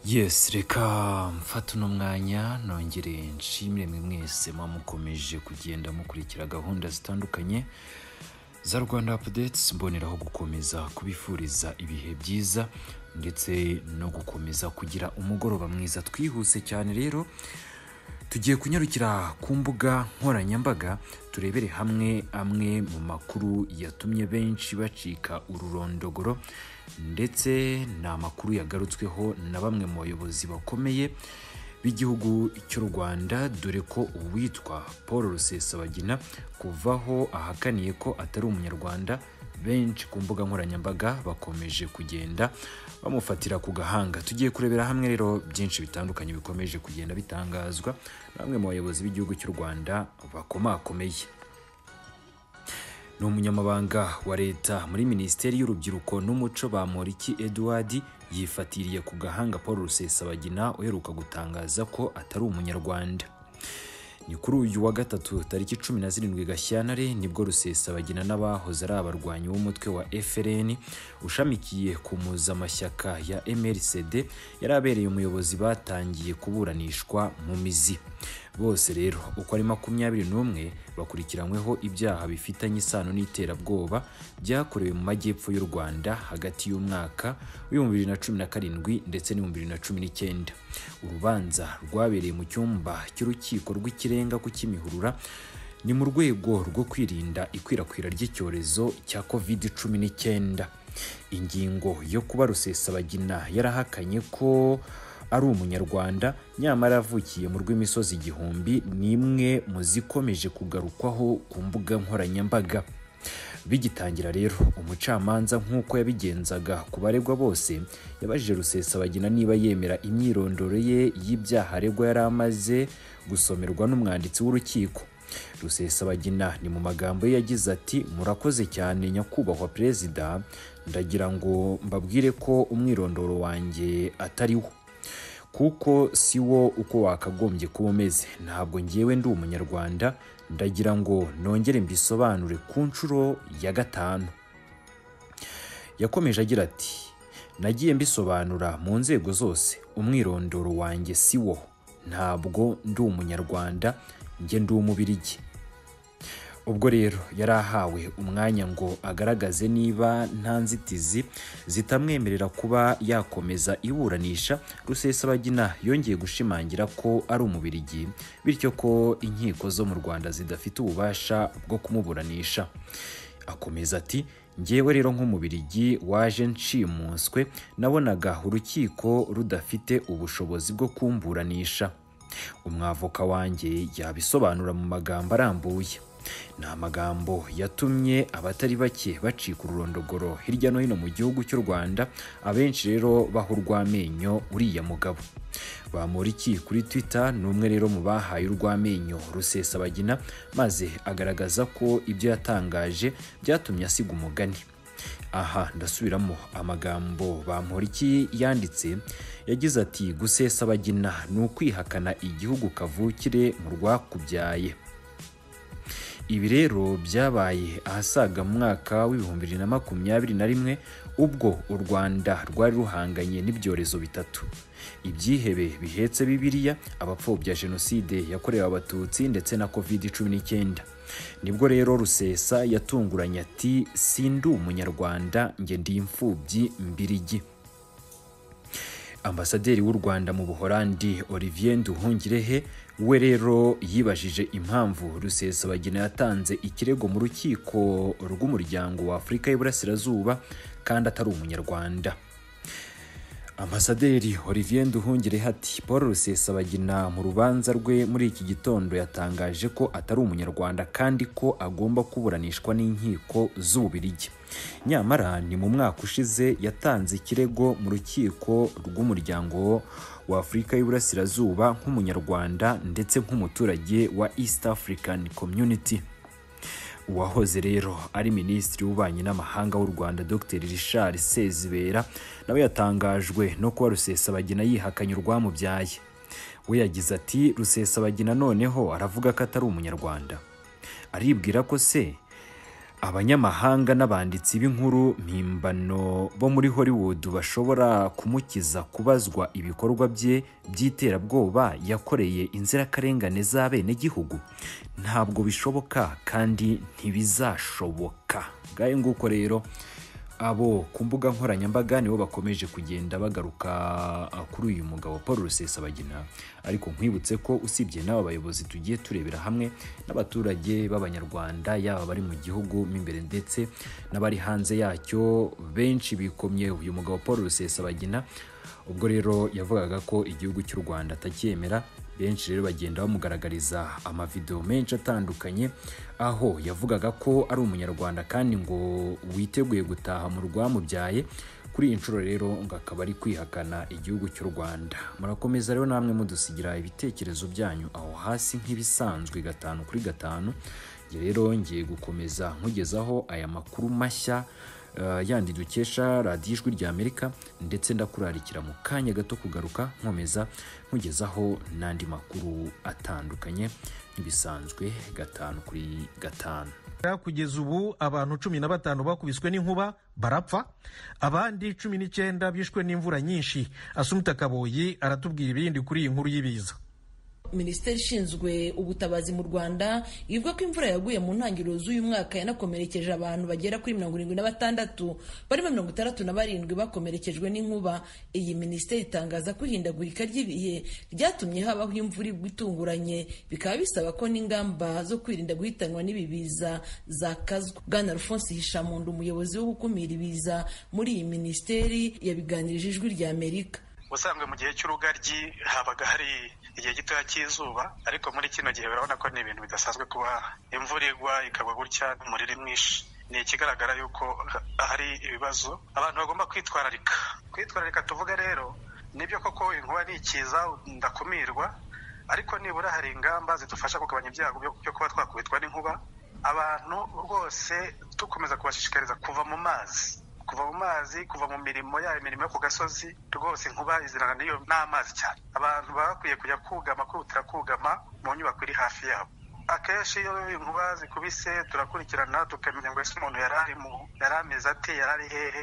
Yes, reka mfata uno mwanya nongere nshimire mwe mwese mukomeje kugenda mukurikira gahunda zitandukanye za Rwanda Updates, mboneraho gukomeza kubifuriza ibihe byiza ndetse no gukomeza kugira umugoroba mwiza. Twihuse cyane rero tugiye kunyarukira ku mbuga nkoranyambaga turebere hamwe amwe mu makuru yatumye benshi bacika ururondogoro, ndetse na makuru yagarutsweho na bamwe mu bayobozi bakomeye b'igihugu cy'u Rwanda, dore ko uwitwa Paul Rusesabagina kuvaho ahakaniye ko atari umunyarwanda, benshi ku mbuga nkoranyambaga bakomeje kugenda bamufatira ku gahanga. Tugiye kurebera hamwe rero byinshi bitandukanye bikomeje kugenda bitangazwa na bamwe mu bayobozi b'igihugu cy'u Rwanda bakomakomeye. Ni umunyamabanga wa leta muri Minisiteri y'Urubyiruko n'Umuco Bamboriki Edouard yifatiriye ku gahanga Paul Rusesabagina uheruka gutangaza ko atari umunyarwanda. Ni kuri uyu wa gatatu tariki 17 Gashyantare nibwo Rusesabagina n'abahoze ari abarwanyi b'umutwe wa FRN ushamikiye ku muzamashyaka ya MRCD yarabereye umuyobozi batangiye kuburanishwa mu mizi. Bose rero uko ari 21 bakurikiranyweho ibyaha bifitanye isano n'iterabwoba byakorewe mu majyepfo y'u Rwanda hagati y'umwaka w'2017 ndetse n'2019. Urubanza rwabereye mu cyumba cy'urukiko rw'ikirenga ku Kimihurura, ni mu rwego rwo kwirinda ikwirakwira ry'icyorezo cya COVID-19. Ingingo yo kuba Rusesabagina yarahakanye ko ari umunyarwanda nyamara avukiye mu rw'imisozi igihumbi ni imwe mu zikomeje kugarukwaho ku mbuga nkoranyambaga. Bigitangira rero umucamanza nk'uko yabigenzaga ku baregwa bose yabajije Rusesabagina niba yemera imyirondoro ye y'ibyaha aregwa yari amaze gusomerwa n'umwanditsi w'urukiko. Rusesabagina ni mu magambo ye yagize ati, murakoze cyane nyakubahwa perezida, ndagira ngo mbabwire ko umwirondoro wanjye atari wo, kuko si wo uko wakagombye kuba umeze. Ntabwo ngewe ndi umunyarwanda, ndagira ngo nongere mbisobanure ku nshuro ya 5. Yakomeje agira ati, nagiye mbisobanura mu nzego zose, umwirondoro wanjye si wo, ntabwo ndi umunyarwanda, nge ndi umubirigi. Ubwo rero yarahawe umwanya ngo agaragaze niba nta nzitizi zitamwemerera kuba yakomeza iburanisha. Rusesabagina yongeye gushimangira ko ari umubirigi, bityo ko inkiko zo mu Rwanda zidafite ububasha bwo kumuburanisha. Akomeza ati, ngewe rero nk'umubirigi waje nshimuswe, nabonaga urukiko rudafite ubushobozi bwo kumburanisha. Umwavoka wanjye yabisobanura mu magambo arambuye. Ni amagambo yatumye abatari bake bacika ururondogoro hirya no hino mu gihugu cy'u Rwanda, abenshi rero baha urw'amenyo uriya mugabo. Bamboriki kuri Twitter ni umwe rero mu bahaye urw'amenyo Rusesabagina, maze agaragaza ko ibyo yatangaje byatumye asiga umugani. Aha ndasubiramo amagambo Bamboriki yanditse, yagize ati, Gusesabagina ni ukwihakana igihugu kavukire mu rwakubyaye. Ibi rero byabaye ahasaga mu mwaka w'2021 ubwo u Rwanda rwari ruhanganye n'ibyorezo bitatu: ibyihebe bihetse Bibiliya, abapfobya jenoside yakorewe abatutsi ndetse na COVID-19. Nibwo rero Rusesa yatunguranye ati, sindi umunyarwanda, nge ndi imfubyi mbirigi. Ambasaderi w'u Rwanda mu Buholandi Olivier Nduhungirehe we rero yibajije impamvu Rusesabagina yatanze ikirego mu rukiko rw'umuryango wa Afurika y'Iburasirazuba kandi atari umunyarwanda. Ambasaderi Olivier Nduhungirehe ati, Paul Rusesabagina mu rubanza rwe muri iki gitondo yatangaje ko atari umunyarwanda kandi ko agomba kuburanishwa n'inkiko z'Ububiligi. Nyamara ni mu mwaka ushize yatanze ikirego mu rukiko rw'umuryango wa Afurika y'Iburasirazuba nk'umunyarwanda ndetse nk'umuturage wa East African Community. Uwahoze rero ari Minisitiri w'Ububanyi n'Amahanga w'u Rwanda Dr Richard Sezibera nawe yatangajwe no kuba Rusesabagina yihakanye urwamubyaye. We yagize ati, Rusesabagina noneho aravuga ko atari umunyarwanda, aribwira ko se abanyamahanga n'abanditsi b'inkuru mpimbano bo muri Hollywood bashobora kumukiza kubazwa ibikorwa bye by'iterabwoba yakoreye inzirakarengane z'abenegihugu? Ntabwo bishoboka kandi ntibizashoboka. Ngaye nguko rero abo ku mbuga nkoranyambaga nibo bakomeje kugenda bagaruka kuri uyu mugabo Paul Rusesabagina, ariko nkwibutse ko usibye n'aba bayobozi tugiye turebera hamwe n'abaturage b'Abanyarwanda yaba bari mu gihugu imbere ndetse n'abari hanze yacyo, benshi bikomye uyu mugabo Paul Rusesabagina. Ubwo rero yavugaga ko igihugu cy'u Rwanda atacyemera, benshi rero bagenda bamugaragariza amavideo menshi atandukanye aho yavugaga ko ari umunyarwanda kandi ngo witeguye gutaha mu rwamubyaye. Kuri iyi nshuro rero ngo akaba ari kwihakana igihugu cy'u Rwanda. Murakomeza rero namwe mudusigira ibitekerezo byanyu aho hasi nk'ibisanzwe 5 kuri 5. Nge rero ngiye gukomeza nkugezaho aya makuru mashya yandi dukesha radiyo Ijwi ry'Amerika, ndetse ndakurarikira mu kanya gato kugaruka nkomeza nkugezaho n'andi makuru atandukanye nk'ibisanzwe 5 kuri 5. Kugeza ubu abantu 15 bakubiswe n'inkuba barapfa, abandi 19 bishwe n'imvura nyinshi. Asumta Kaboyi aratubwira ibindi kuri iyi nkuru y'ibiza. Minisiteri ishinzwe ubutabazi mu Rwanda ivuga ko imvura yaguye mu ntangiriro z'uyu mwaka yanakomerekeje abantu bagera kuri 76, barimo 67 bakomerekejwe n'inkuba. Iyi minisiteri itangaza ko ihindagurika ry'ibihe ryatumye habaho imvura itunguranye, bikaba bisaba ko n'ingamba zo kwirinda guhitanwa n'ibibiza zakazwa. Bwana Alphonse Hishamundu, umuyobozi wo gukumira ibiza muri iyi minisiteri, yabiganirije Ijwi ry'Amerika. Usanga mu gihe cy'urugaryi habaga hari igihe gitoya cy'izuba, ariko muri kino gihe urabona ko ni ibintu bidasanzwe kuba imvura igwa ikagwa gutya n'umuriro mwinshi. Ni ikigaragara yuko hari ibibazo abantu bagomba kwitwararika. Tuvuga rero nibyo koko inkuba ni ikiza ndakumirwa, ariko nibura hari ingamba zidufasha kugabanya ibyago byo kuba twakubitwa n'inkuba. Abantu rwose dukomeza kubashishikariza kuva mu mazi, kuva mu mirimo yo ku gasozi. Rwose inkuba izirana n'iyo n'amazi cyane. Abantu bakwiye kujya kugama, kwihutira kugama mu nyubako iri hafi yabo. Akenshi iyo inkuba zikubise turakurikirana tukamenya ngo ese umuntu yari ameze ate, yari ari hehe.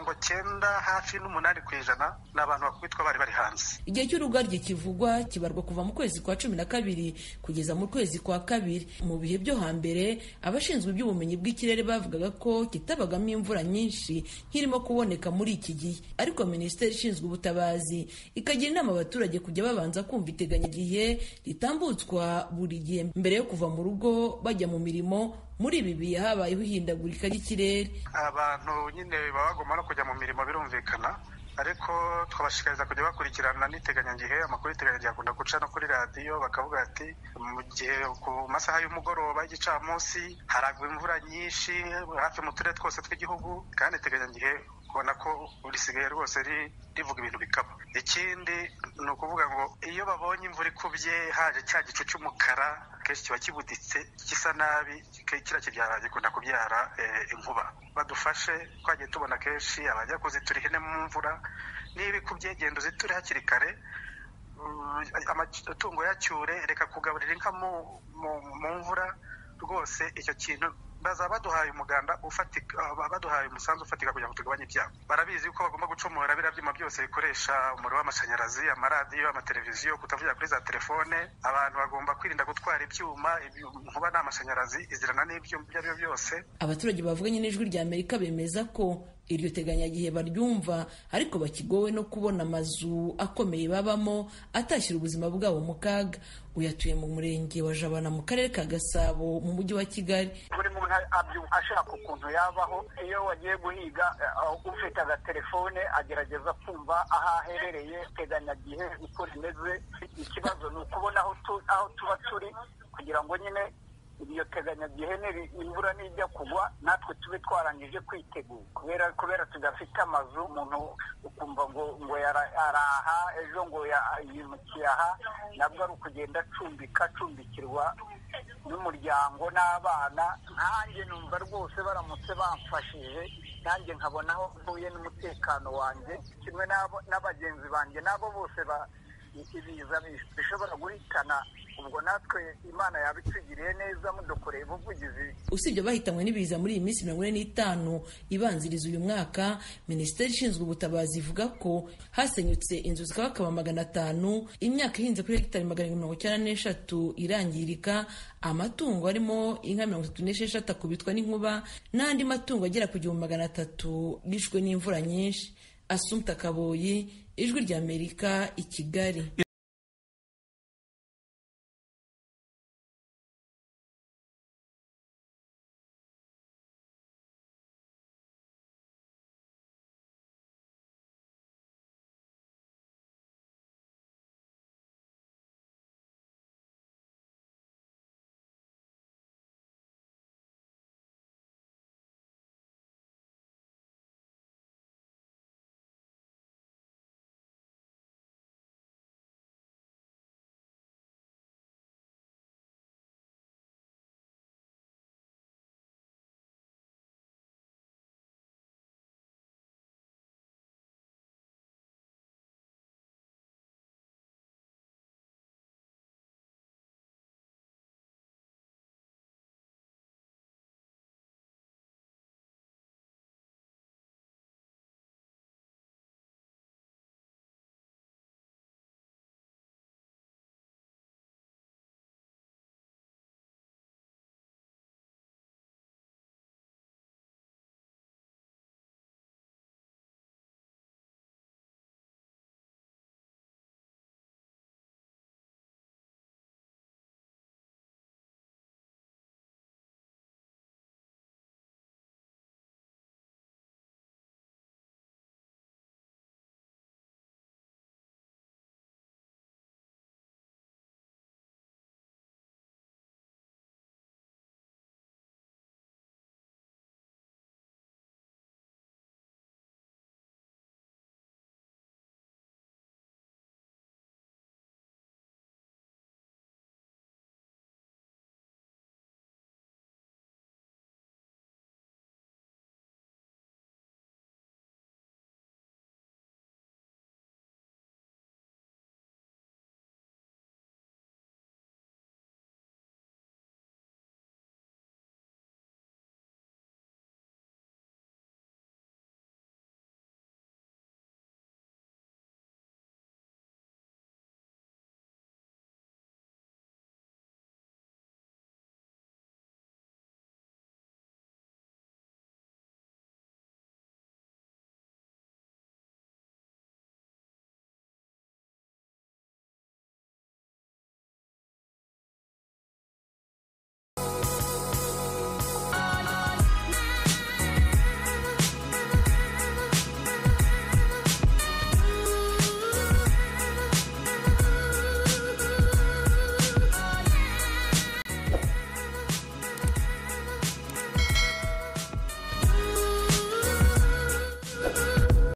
98% n'abantu bakubitwa bari hanze. Igihe cy'urugaryi kivugwa kibarwa kuva mu kwezi kwa 12 kugeza mu kwezi kwa 2. Mu bihe byo hambere abashinzwe iby'ubumenyi bw'ikirere bavugaga ko kitabagamo imvura nyinshi nk'irimo kuboneka muri iki gihe, ariko minisiteri ishinzwe ubutabazi ikagira inama abaturage kujya babanza kumva iteganyagihe ritambutswa buri gihe mbere yo kuva mu rugo bajya mu mirimo. Muri ibi bihe habayeho ihindagurika ry'ikirere. Abantu nyine baba bagomba no kujya mu mirimo, birumvikana, ariko twabashishikariza kujya bakurikirana n'iteganyagihe. Amakuru y'iteganyagihe akunda guca no kuri radiyo, bakavuga ati mu gihe ku masaha y'umugoroba y'igicamunsi haragwa imvura nyinshi hafi mu turere twose tw'igihugu, kandi iteganyagihe ubona ko risigaye rwose rivuga ibintu bikaba. Ikindi ni ukuvuga ngo iyo babonye imvura ikubye haje cya gicu cy'umukara, kenshi kiba kibuditse gisa nabi, kiriya gikunda kubyara inkuba. Badufashe, twagiye tubona kenshi abajya kuzitura ihene mu mvura, niba ikubye genda uziture hakiri kare, amatungo yacyure, reka kugaburira inka mu mvura. Rwose icyo kintu bazaba baduhaye umuganda ufatika, baduhaye umusanzu ufatika kugira ngo tugabanye ibyago. Barabizi ko bagomba gucomora biriya byuma byose bikoresha umuriro w'amashanyarazi, amaradiyo, amateleviziyo, kutavugira kuri za telefone. Abantu bagomba kwirinda gutwara ibyuma, inkuba n'amashanyarazi izirana n'ibyuma ibyo ari byo byose. Abaturage bavuganye n'Ijwi ry'Amerika bemeza ko iryo teganyagihe baryumva, ariko bakigowe no kubona amazu akomeye babamo atashyira ubuzima bwabo mu kaga. Uyatuye mu murenge wa Jabana mu karere ka Gasabo mu mujyi wa Kigali. Buri muntu ashaka ukuntu yabaho. Iyo wagiye guhiga ufite agatelefone agerageza kumva aho aherereye teganyagihe uko rimeze. Ikibazo ni ukubona aho tuba turi kugira ngo nyine iyo teganyagihe imvura nijya kugwa natwe tube twarangije kwitegura. Kubera tudafite amazu, umuntu ukumva ngo araha ejo ngo yimukiye aha, nabwo ari ukugenda acumbikirwa n'umuryango n'abana. Nanjye numva rwose baramutse bamfashije, nanjye nkabona aho mvuye n'umutekano wanjye kimwe n'abagenzi banjye, nabo bose ibiza bishobora guhitana, ubwo natwe Imana yabitugiriye neza mudukoreye ubuvugizi. Usibye bahitanywe n'ibiza muri iyi minsi 45 ibanziriza uyu mwaka, Minisiteri ishinzwe ubutabazi ivuga ko hasenyutse inzu zikabakaba 500, imyaka ihinze kuri hegitari 193 irangirika, amatungo arimo inka 36 akubitwa n'inkuba, n'andi matungo agera ku 300 yishwe n'imvura nyinshi. Asumta Kaboyi, Ijwi ry'Amerika, i Kigali.